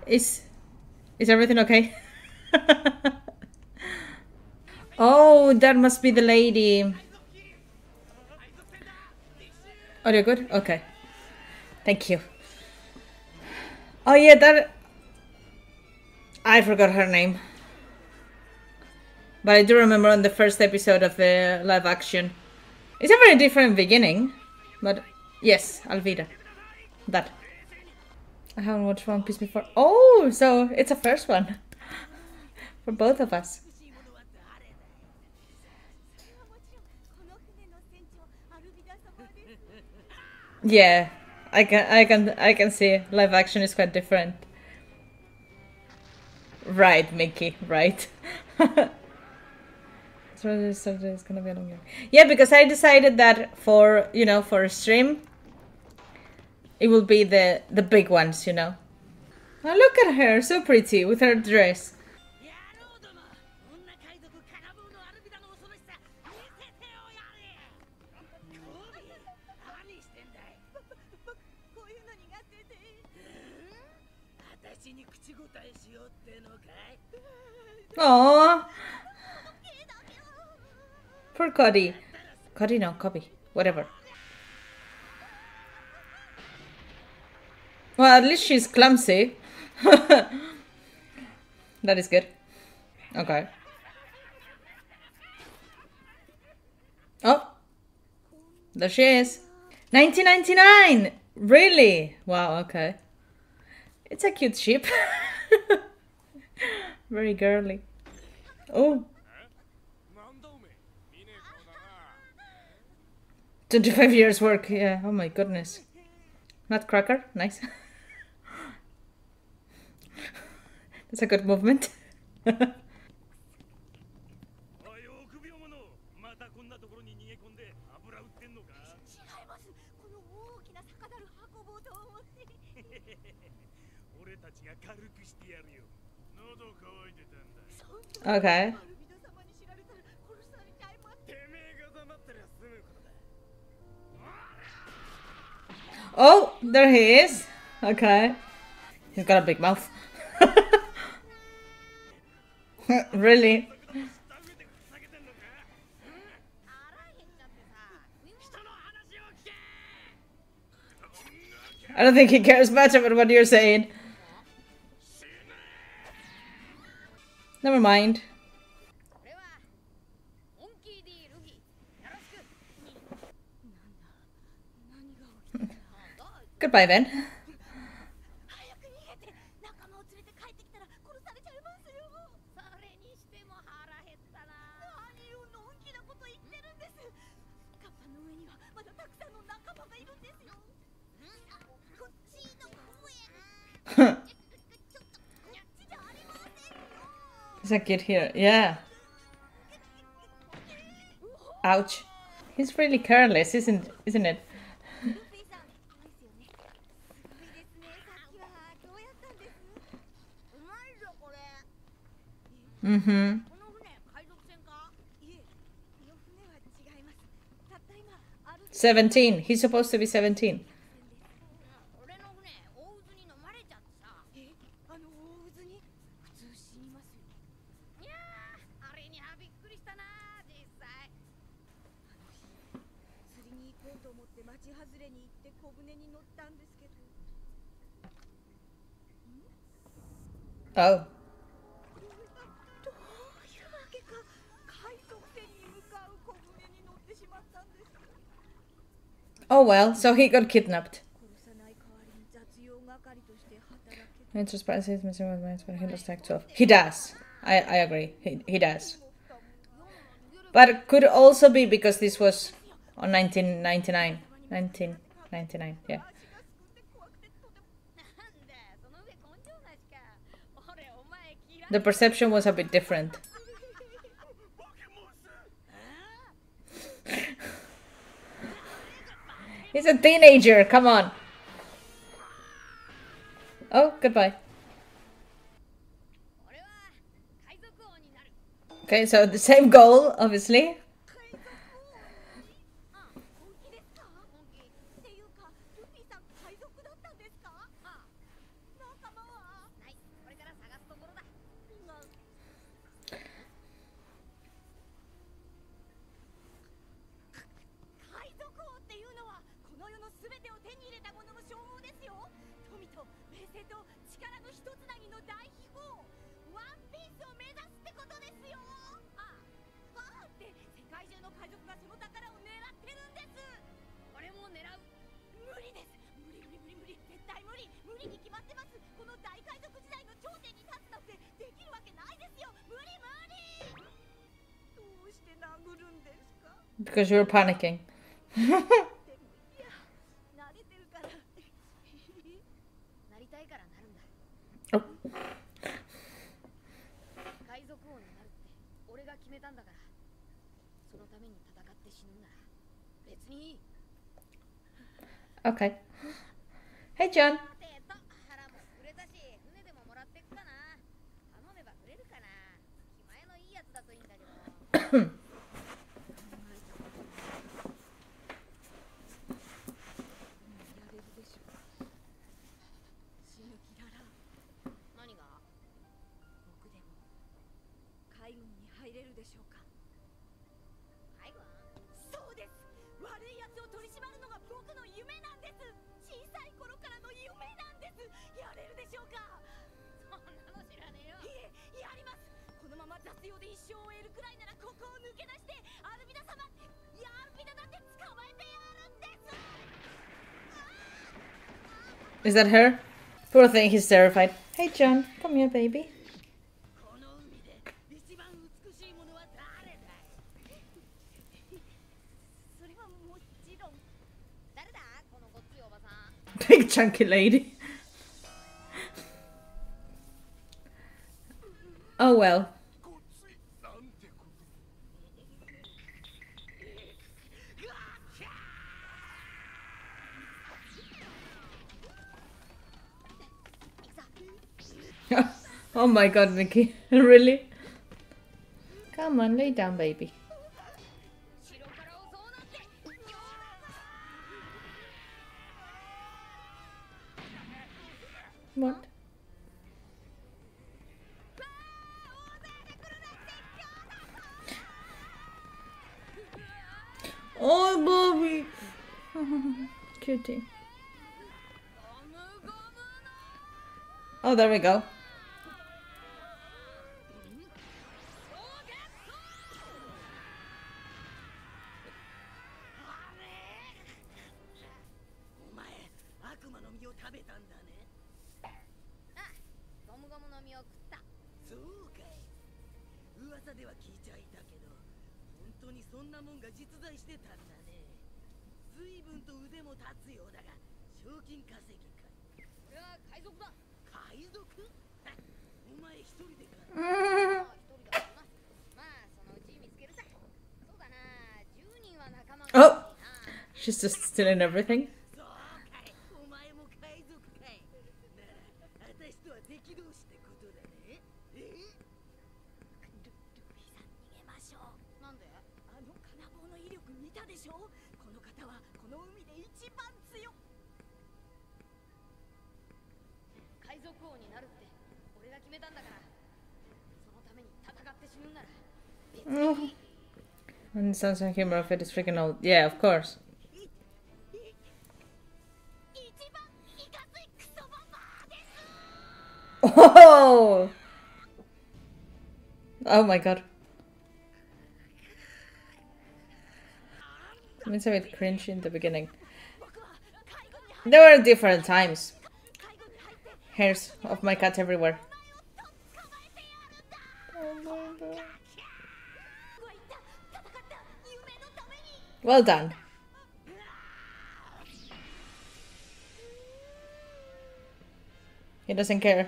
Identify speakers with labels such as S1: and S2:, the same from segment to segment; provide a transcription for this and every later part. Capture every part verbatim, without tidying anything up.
S1: Is is everything okay? Oh, that must be the lady. Are you good? Okay. Thank you. Oh yeah, that... I forgot her name. But I do remember on the first episode of the live action. It's a very different beginning. But yes, Alvida. That. I haven't watched One Piece before. Oh, so it's a first one. For both of us. Yeah. I can I can I can see live action is quite different. Right, Mickey, right. So it's gonna be a long game. Yeah, because I decided that for, you know, for a stream, it will be the the big ones, you know. Oh, look at her, so pretty with her dress. Aww. Poor Cody. Cody, no, Cobby. Whatever. Well, at least she's clumsy. That is good. Okay. Oh. There she is. nineteen ninety-nine! Really? Wow, okay. It's a cute ship. Very girly. Oh. twenty-five years work, yeah. Oh my goodness. Nutcracker, nice. That's a good movement. Okay. Oh, there he is. Okay. He's got a big mouth. Really? I don't think he cares much about what you're saying. Never mind. Goodbye then. There's a kid here. Yeah. Ouch. He's really careless, isn't isn't it? Mm-hmm. Seventeen. He's supposed to be seventeen. Oh. Oh well, so he got kidnapped. He looks like twelve. He does. I, I agree. He, he does. But it could also be because this was on nineteen ninety-nine. nineteen ninety-nine, yeah. The perception was a bit different. He's a teenager, come on. Oh, goodbye. Okay, so the same goal, obviously. Because you're panicking. Oh. Okay. Hey, John. Is that her? Poor thing, he's terrified. Hey, John, come here, baby. Big chunky lady. Oh well. Oh my god, Mickey. Really? Come on, lay down, baby. What? Oh, Bobby. Cutie. Oh, there we go. Oh, she's just stealing everything. Oh. And the sense of humor of it is freaking old. Yeah, of course. Oh! Oh my god. I mean, it's a bit cringy in the beginning. There were different times. Hairs of my cat everywhere. Well done. He doesn't care.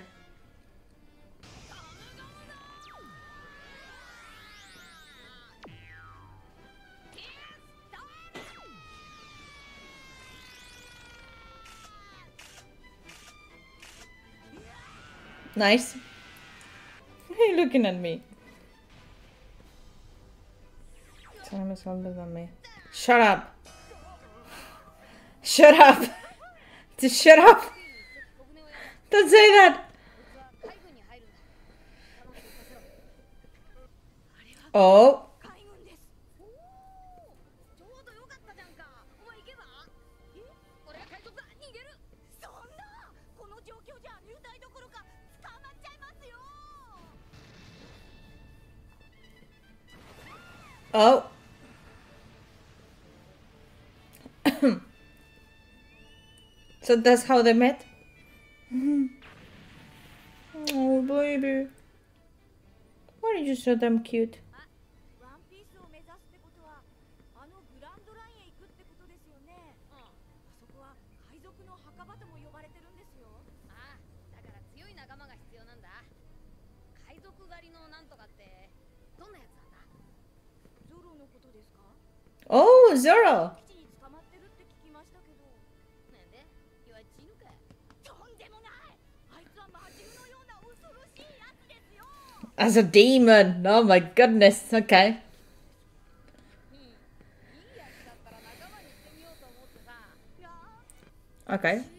S1: Nice. Hey, looking at me. Time is older than me. Shut up. Shut up. Just shut up. Don't say that. Oh. Oh. So that's how they met? Oh, baby. Why are you so damn cute? Oh, Zoro! As a demon! Oh my goodness, okay. Okay.